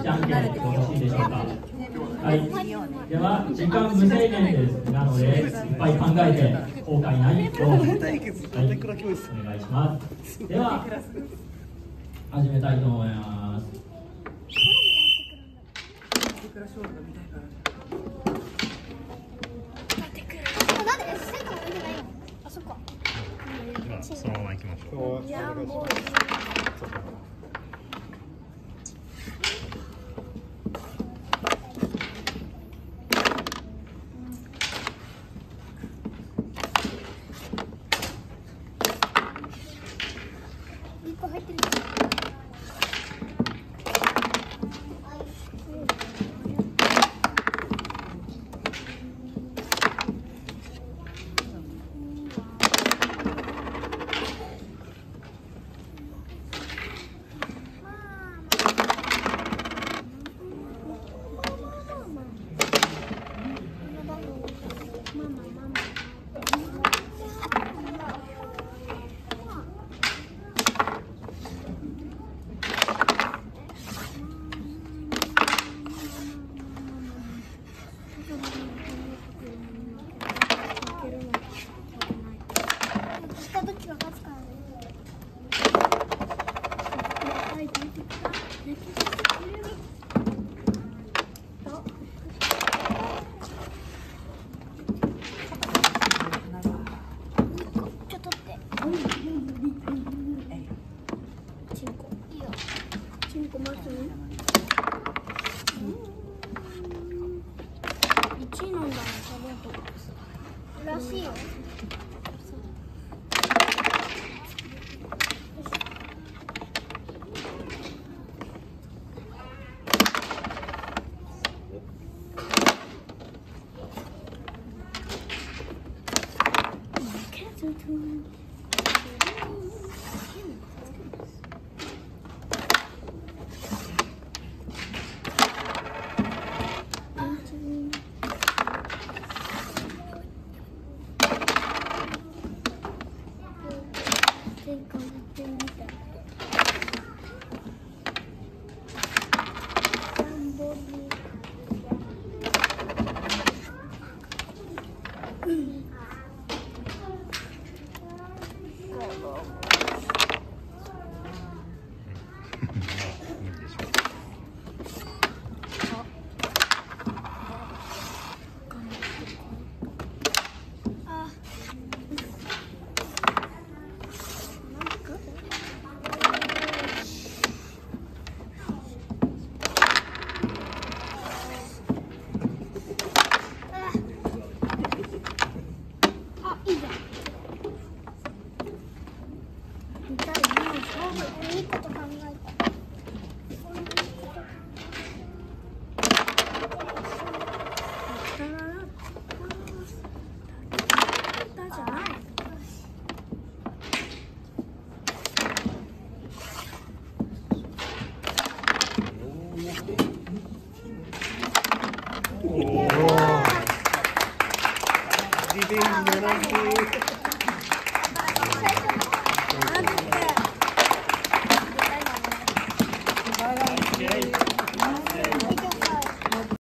じゃんけんよろしいでしょうか。はい、では時間無制限ですなのでいっぱい考えて後悔ないよう、はい、お願いします。では始めたいと思います。 そのまま行きましょう。 らしいよ。いいこと考えた。じゃない。 リベンジ70。